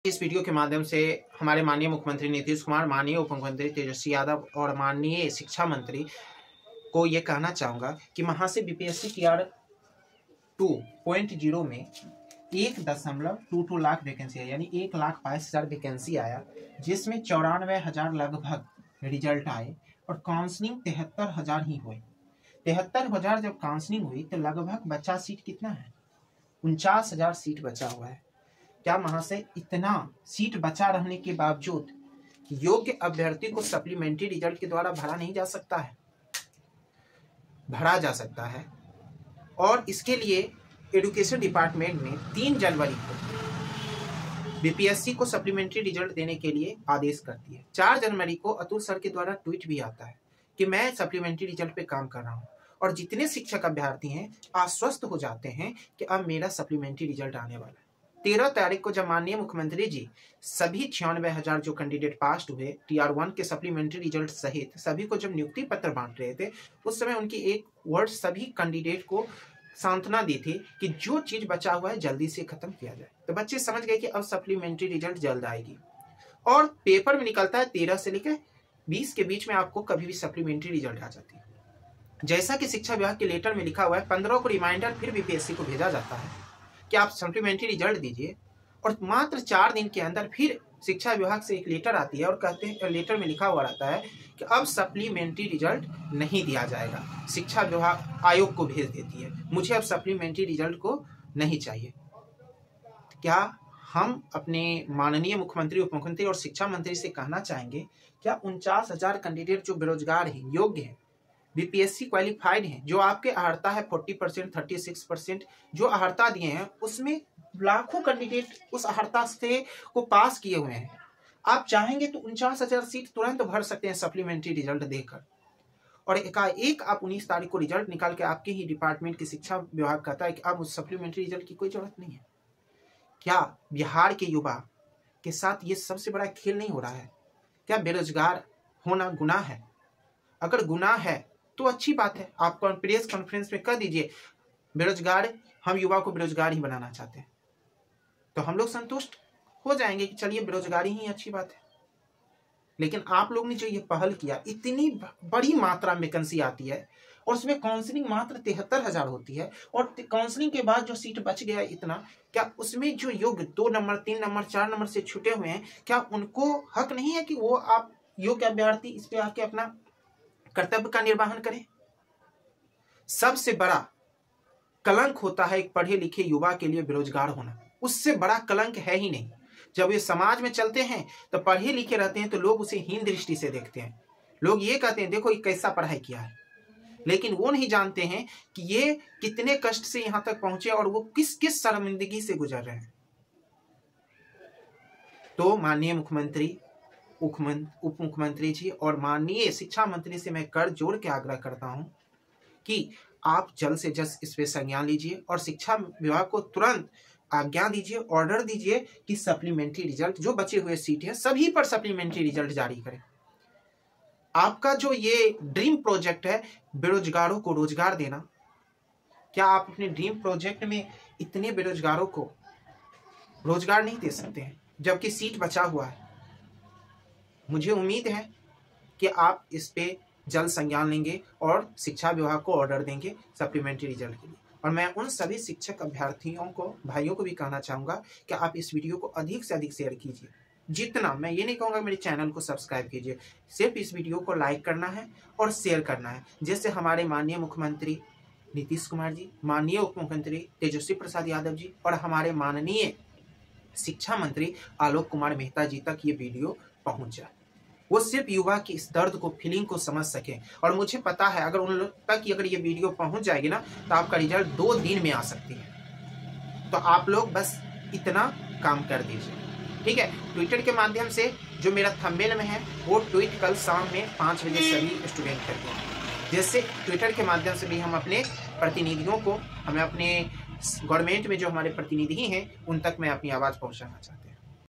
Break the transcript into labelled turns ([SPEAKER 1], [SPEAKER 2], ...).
[SPEAKER 1] इस वीडियो के माध्यम से हमारे माननीय मुख्यमंत्री नीतीश कुमार, माननीय उप मुख्यमंत्री तेजस्वी यादव और माननीय शिक्षा मंत्री को ये कहना चाहूँगा कि वहाँ से बीपीएससी टीआर 2.0 में 1.22 लाख वैकेंसी है, यानी 1,22,000 वैकेंसी आया, जिसमें 94,000 लगभग रिजल्ट आए और काउंसलिंग 73,000 ही हुई। 73,000 जब काउंसलिंग हुई तो लगभग बचा सीट कितना है, 49,000 सीट बचा हुआ है। क्या वहां से इतना सीट बचा रहने के बावजूद योग्य अभ्यर्थी को सप्लीमेंट्री रिजल्ट के द्वारा भरा नहीं जा सकता है? भरा जा सकता है। और इसके लिए एजुकेशन डिपार्टमेंट ने 3 जनवरी को बीपीएससी को सप्लीमेंट्री रिजल्ट देने के लिए आदेश करती है। 4 जनवरी को अतुल सर के द्वारा ट्वीट भी आता है कि मैं सप्लीमेंट्री रिजल्ट पे काम कर रहा हूँ, और जितने शिक्षक अभ्यर्थी हैं आश्वस्त हो जाते हैं कि अब मेरा सप्लीमेंट्री रिजल्ट आने वाला है। 13 तारीख को जब माननीय मुख्यमंत्री जी सभी 96,000 जो कैंडिडेट पास हुए टीआर 1 के सप्लीमेंट्री रिजल्ट सहित सभी को जब नियुक्ति पत्र बांट रहे थे, उस समय उनकी एक वर्ड सभी कैंडिडेट को सांत्वना दी थी कि जो चीज बचा हुआ है जल्दी से खत्म किया जाए। तो बच्चे समझ गए कि अब सप्लीमेंट्री रिजल्ट जल्द आएगी, और पेपर में निकलता है 13 से लेकर 20 के बीच में आपको कभी भी सप्लीमेंट्री रिजल्ट आ जाती है। जैसा कि शिक्षा विभाग के लेटर में लिखा हुआ है, 15 को रिमाइंडर फिर बीपीएससी को भेजा जाता है कि आप सप्लीमेंट्री रिजल्ट दीजिए, और मात्र 4 दिन के अंदर फिर शिक्षा विभाग से एक लेटर आती है और कहते हैं, लेटर में लिखा हुआ रहता है कि अब सप्लीमेंट्री रिजल्ट नहीं दिया जाएगा। शिक्षा विभाग आयोग को भेज देती है, मुझे अब सप्लीमेंट्री रिजल्ट को नहीं चाहिए। क्या हम अपने माननीय मुख्यमंत्री, उप मुख्यमंत्री और शिक्षा मंत्री से कहना चाहेंगे, क्या 49,000 कैंडिडेट जो बेरोजगार हैं, योग्य हैं, बीपीएससी क्वालिफाइड हैं, जो आपके अहर्ता है 40%, 36% जो अहर्ता दिए हैं, उसमें लाखों कैंडिडेट उस अहर्ता से को पास किए हुए हैं। आप चाहेंगे तो 49,000 सीट तुरंत भर सकते हैं सप्लीमेंट्री रिजल्ट देकर, और एकाएक आप 19 तारीख को रिजल्ट निकाल के आपके ही डिपार्टमेंट की शिक्षा विभाग कहता है कि अब उस सप्लीमेंट्री रिजल्ट की कोई जरूरत नहीं है। क्या बिहार के युवा के साथ ये सबसे बड़ा खेल नहीं हो रहा है? क्या बेरोजगार होना गुनाह है? अगर गुनाह है तो अच्छी बात है, आप प्रेस कॉन्फ्रेंस में कह दीजिए बेरोजगार, हम युवा को बेरोजगार ही बनाना चाहते हैं, तो हम लोग संतुष्ट हो जाएंगे कि चलिए बेरोजगारी ही अच्छी बात है। लेकिन आप लोग ने जो ये पहल किया, इतनी बड़ी मात्रा में वैकेंसी आती है और उसमें काउंसलिंग मात्र 73,000 होती है, और काउंसलिंग के बाद जो सीट बच गया इतना, क्या उसमें जो योग्य 2 नंबर 3 नंबर 4 नंबर से छूटे हुए हैं, क्या उनको हक नहीं है कि वो आप योग्य अभ्यर्थी इस पे आके अपना कर्तव्य का निर्वहन करें? सबसे बड़ा कलंक होता है एक पढ़े लिखे युवा के लिए बेरोजगार होना, उससे बड़ा कलंक है ही नहीं। जब ये समाज में चलते हैं तो पढ़े लिखे रहते हैं तो लोग उसे हीन दृष्टि से देखते हैं। लोग ये कहते हैं देखो ये कैसा पढ़ाई किया है, लेकिन वो नहीं जानते हैं कि ये कितने कष्ट से यहाँ तक पहुंचे और वो किस किस शर्मिंदगी से गुजर रहे हैं। तो माननीय मुख्यमंत्री, उप मुख्यमंत्री जी और माननीय शिक्षा मंत्री से मैं कर जोड़ के आग्रह करता हूं कि आप जल्द से जल्द इस पे संज्ञान लीजिए और शिक्षा विभाग को तुरंत आज्ञा दीजिए, ऑर्डर दीजिए कि सप्लीमेंट्री रिजल्ट जो बचे हुए सीट है सभी पर सप्लीमेंट्री रिजल्ट जारी करें। आपका जो ये ड्रीम प्रोजेक्ट है बेरोजगारों को रोजगार देना, क्या आप अपने ड्रीम प्रोजेक्ट में इतने बेरोजगारों को रोजगार नहीं दे सकते हैं जबकि सीट बचा हुआ है? मुझे उम्मीद है कि आप इस पे जल्द संज्ञान लेंगे और शिक्षा विभाग को ऑर्डर देंगे सप्लीमेंट्री रिजल्ट के लिए। और मैं उन सभी शिक्षक अभ्यर्थियों को, भाइयों को भी कहना चाहूँगा कि आप इस वीडियो को अधिक से अधिक शेयर कीजिए। जितना, मैं ये नहीं कहूँगा मेरे चैनल को सब्सक्राइब कीजिए, सिर्फ इस वीडियो को लाइक करना है और शेयर करना है, जिससे हमारे माननीय मुख्यमंत्री नीतीश कुमार जी, माननीय उप मुख्यमंत्री तेजस्वी प्रसाद यादव जी और हमारे माननीय शिक्षा मंत्री आलोक कुमार मेहता जी तक ये वीडियो पहुंच जाए। वो सिर्फ युवा की इस दर्द को, फीलिंग को समझ सके। और मुझे पता है अगर उन लोग तक अगर ये वीडियो पहुंच जाएगी ना, तो आपका रिजल्ट 2 दिन में आ सकती है। तो आप लोग बस इतना काम कर दीजिए, ठीक है? ट्विटर के माध्यम से जो मेरा थंबनेल में है वो ट्वीट कल शाम में 5 बजे सभी स्टूडेंट करते हैं, जिससे ट्विटर के माध्यम से भी हम अपने प्रतिनिधियों को, हमें अपने गवर्नमेंट में जो हमारे प्रतिनिधि हैं उन तक मैं अपनी आवाज़ पहुँचाना चाहते हैं।